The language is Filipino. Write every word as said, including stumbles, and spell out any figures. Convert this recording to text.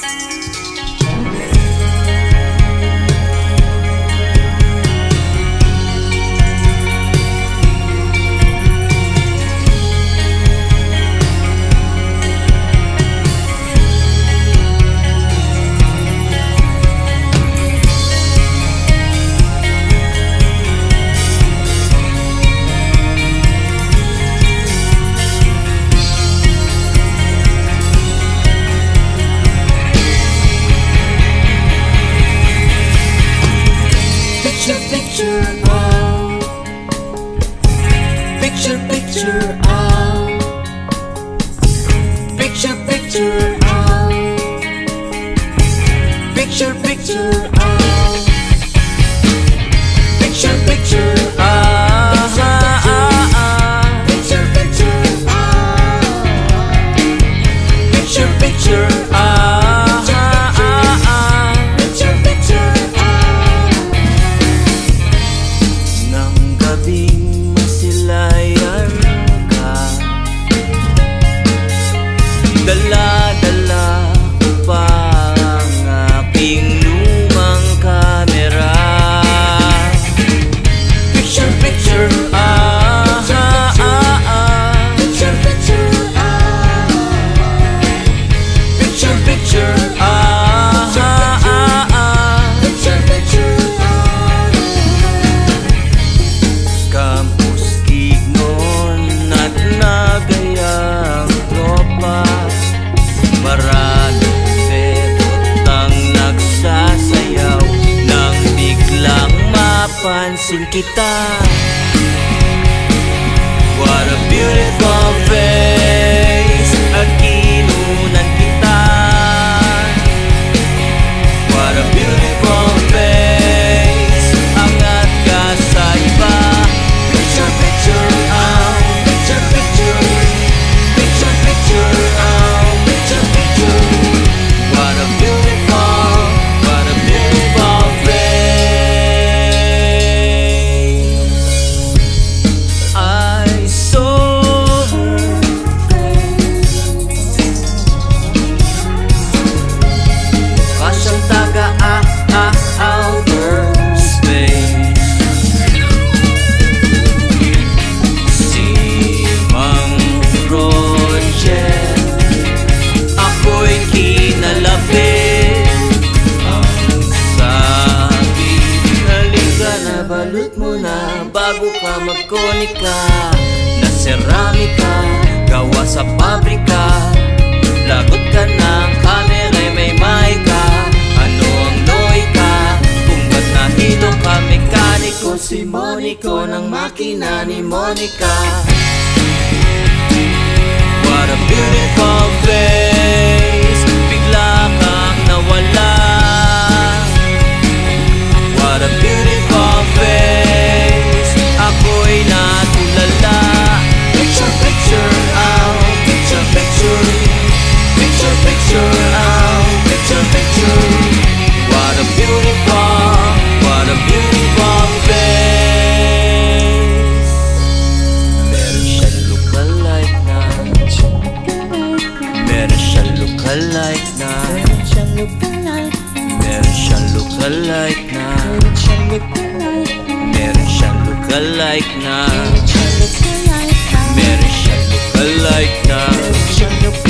Picture, picture out. Picture, picture out. Picture, picture out. Picture, picture out. Picture, picture out. Picture, picture out. Picture, picture out. Nang gabing masilayan ka, dala-dala ko pa ang aking lumang kamera. Picture, picture ah, ah, ah, ah. Picture, picture ah. Picture, picture ah, ah, ah, ah. Picture, picture ah. Campus Gignon at nagayang tropa, maraming bebot ang nagsasayaw nang biglang mapansin kita. What a beautiful face, at kinunan kita. What a beautiful face, angat ka sa iba. Picture, picture out. Picture, picture. Picture, picture out. Picture, picture. What a beautiful, what a beautiful face. I saw her face, kasyang taga-outer space. Si Mang Roger, ako'y kinalapit. Ang sabi, halika na, balot mo na bago ka magkonika. Na seramika, gawa sa pabrika. Lagot ka ng kamera'y may maika. Ano ang loika? Kung ba't nahilo ka mekaniko? Si Monico ng makina ni Monica. What a beautiful face, bigla kang nawala. What a beautiful face, ako'y natulala. Picture, picture out. Picture, picture. Picture, picture out. Picture, picture. What a beautiful, what a beautiful face. Meron siyang lookalike na, meron siyang lookalike na, meron siyang lookalike na, meron siyang lookalike na, meron siyang lookalike na.